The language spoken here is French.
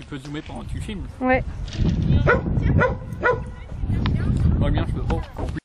peux zoomer pendant que tu filmes. Ouais. Moi bien je peux pas.